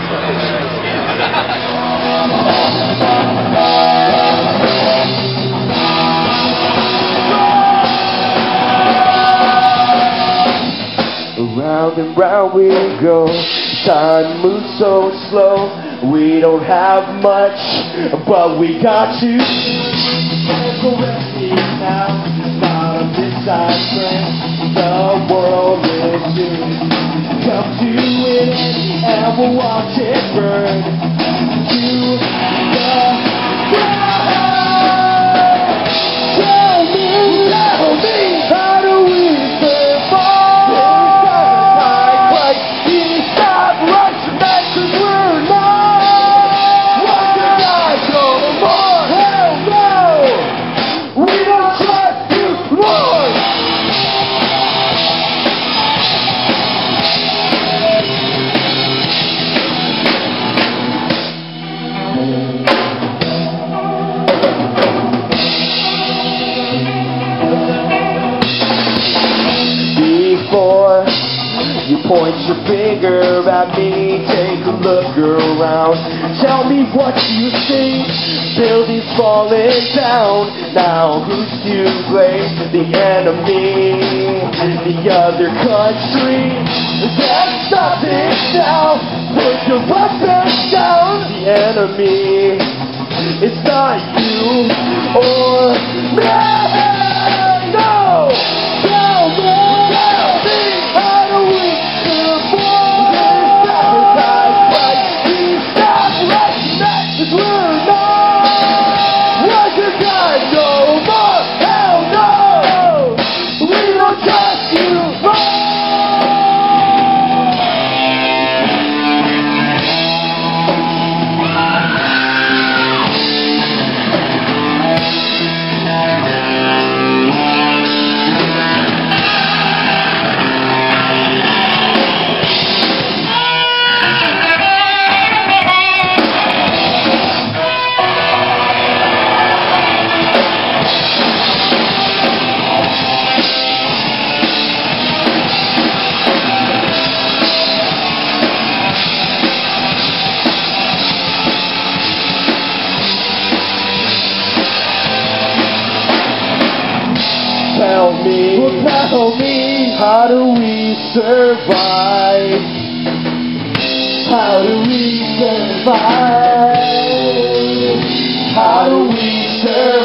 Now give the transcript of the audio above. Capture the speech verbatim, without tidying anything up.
Round and round we go, time moves so slow. We don't have much, but we got to. Now, not on this side, friend. The world is doomed. Come to it and we'll watch it burn to the ground. Tell me, tell me, how do we survive? Before you point your finger at me, take a look around. Tell me what you think. Buildings falling down. Now who's to blame? The enemy, the other country. Then stop it now. Put your weapons down. The enemy, it's not you or me. No. Tell me. Tell me, tell me, how do we survive? How do we survive? How do we survive?